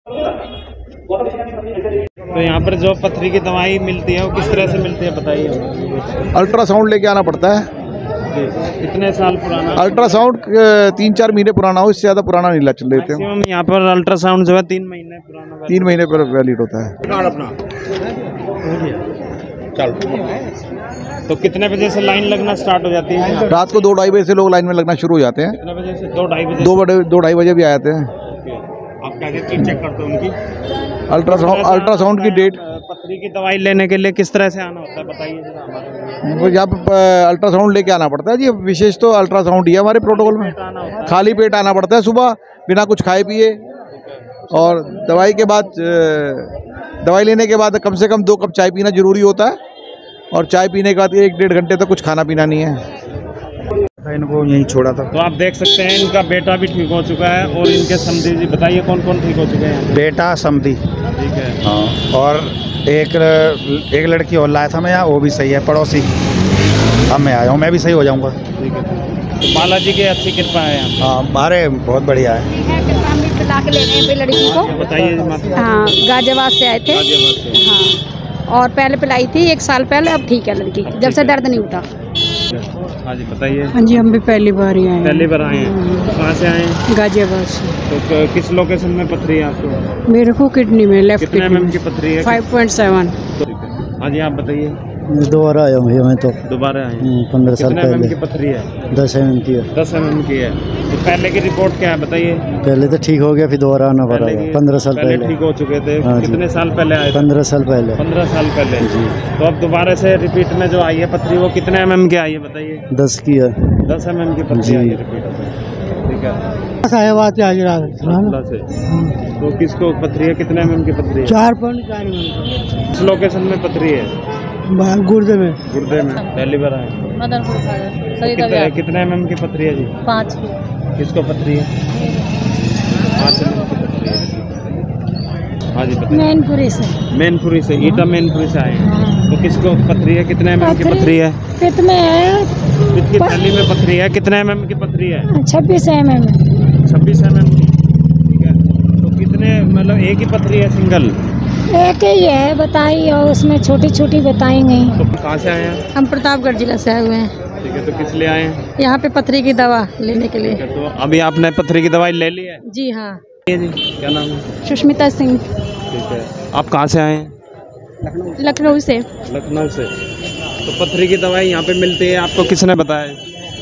तो यहाँ पर जो पथरी की दवाई मिलती है वो किस तरह से मिलती है बताइए। अल्ट्रासाउंड लेके आना पड़ता है। कितने साल पुराना? अल्ट्रासाउंड 3-4 महीने पुराना हो, इससे ज़्यादा पुराना नहीं चल लेते हैं। मैक्सिमम यहाँ पर अल्ट्रासाउंड जो है 3 महीने पुराना, 3 महीने पर वैलिड होता है। तो कितने बजे से लाइन लगना स्टार्ट हो जाती है? रात को 2-2:30 बजे से लोग लाइन में लगना शुरू हो जाते हैं। कितने बजे से? 2-2:30 बजे। 2-2:30 बजे भी आ जाते हैं। आप क्या चीज चेक करते हो उनकी? अल्ट्रासाउंड की डेट। पथरी की दवाई लेने के लिए किस तरह से आना होता है बताइए जरा हमारे। यहाँ पर अल्ट्रासाउंड लेके आना पड़ता है जी। विशेष तो अल्ट्रासाउंड ही है हमारे प्रोटोकॉल में। खाली पेट आना पड़ता है सुबह, बिना कुछ खाए पिए, और दवाई के बाद दवाई लेने के बाद कम से कम 2 कप चाय पीना जरूरी होता है, और चाय पीने के बाद 1-1.5 घंटे तक कुछ खाना पीना नहीं है। इनको यहीं छोड़ा था। तो आप देख सकते हैं इनका बेटा भी ठीक हो चुका है और इनके समधी जी, बताइए कौन कौन ठीक हो चुके हैं? बेटा समधी, ठीक है, हाँ, और एक लड़की और लाया था मैं यहाँ, वो भी सही है, पड़ोसी। अब मैं आया हूँ, मैं भी सही हो जाऊँगा। ठीक है, तो बालाजी की अच्छी कृपा है यहाँ। हाँ, हमारे बहुत बढ़िया है। ला के ले गए पे लड़की को। बताइए। हाँ, गाजियाबाद से आए थे। हाँ, और पहले पिलाई थी 1 साल पहले, अब ठीक है लड़की, जब से दर्द नहीं उठा। हाँ जी बताइए। हाँ जी, हम भी पहली बार ही आए हैं। पहली बार आए हैं? कहाँ से आए हैं? गाजियाबाद से। तो किस लोकेशन में पथरी है आपको? मेरे को किडनी में, लेफ्ट कितने mm की पथरी है? 5.7। हाँ जी आप बताइए। दोबारा आया हूँ मैं तो। दोबारा आए हैं? 15 साल कितने पहले। mm की पथरी है? 10 mm की है। 10 mm की है। तो पहले की रिपोर्ट क्या है बताइए। पहले तो ठीक हो गया, फिर दोबारा आना पड़ा। 15 साल पहले ठीक हो चुके थे। हाँ कितने साल पहले आए? 15 साल पहले। 15 साल पहले जी। तो अब दोबारा से रिपीट में जो आई है पथरी, वो कितने mm की आई है बताइए। 10 की है। 10 mm की पथरी आई है रिपीट में। ठीक है, साहेबाद से। तो किसको पथरी है? कितने mm की पथरी है? 4.4 किस लोकेशन में पथरी है? गुर्दे में। गुर्दे में। पहली बार आए? कितने mm की पथरी है जी? 5 की। किसको पथरी है? 5 mm की पथरी है। हाँ जी बताइए। मैनपुरी से। मैनपुरी से, ईटा मैनपुरी से आए हैं। तो किसको पथरी है? कितने mm की पथरी है? कितने है? कितनी थैली में पथरी है? कितने mm की पथरी है? 26 mm। 26 mm की। ठीक है, तो कितने, मतलब एक ही पथरी है सिंगल? एक ही है बताई, और उसमें छोटी छोटी बताई गई। तो कहाँ से आए हैं? हम प्रतापगढ़ जिला से आए हुए हैं। ठीक है, तो किस लिए आए हैं? यहाँ पे पथरी की दवा लेने के लिए। तो अभी आपने पथरी की दवाई ले ली है? जी हाँ। जी, क्या नाम है? सुष्मिता सिंह। ठीक है, आप कहाँ से आए हैं? लखनऊ से। लखनऊ से। तो पथरी की दवाई यहाँ पे मिलती है, आपको किसने बताया?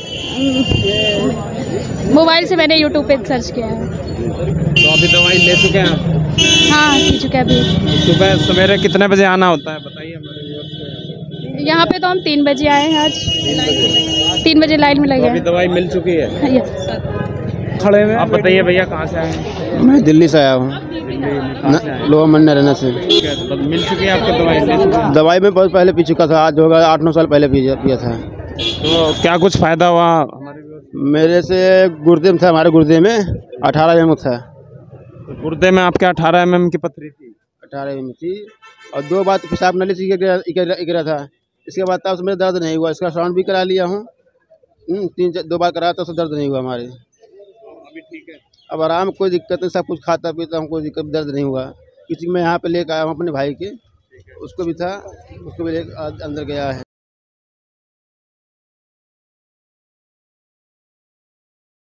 मोबाइल से मैंने यूट्यूब पे सर्च किया है। तो अभी दवाई ले चुके हैं आप? हाँ, पी चुके अभी। सुबह सवेरे कितने बजे आना होता है बताइए हमारे व्यूअर्स को। यहाँ पे तो हम 3 बजे आए हैं आज। 3 बजे लाइन में लगे। अभी दवाई मिल चुकी है? खड़े में। आप बताइए भैया कहाँ से आए हैं? मैं दिल्ली से आया हूँ, लोअर मंडल से। तो मिल चुकी है आपको दवाई? ले चुके हैं? दवाई में बहुत पहले पी चुका था, आज होगा 8-9 साल पहले पिया था। तो क्या कुछ फायदा हुआ हमारे? मेरे से गुर्दे में था, हमारे गुर्दे में 18 mm था। तो गुर्दे में आपके 18 mm की पथरी थी? 18 mm थी, और 2 बार पेशाब नली से गिरा था। इसके बाद तब मेरा दर्द नहीं हुआ। इसका साउंड भी करा लिया हूँ, 2 बार कराया, तो उससे दर्द नहीं हुआ हमारे। अभी ठीक है, अब आराम, कोई दिक्कत नहीं, सब कुछ खाता पीता हूँ, कोई दिक्कत दर्द नहीं हुआ। किसी मैं यहाँ पे लेकर आया हूँ अपने भाई के, उसको भी था, उसको भी लेकर अंदर गया है।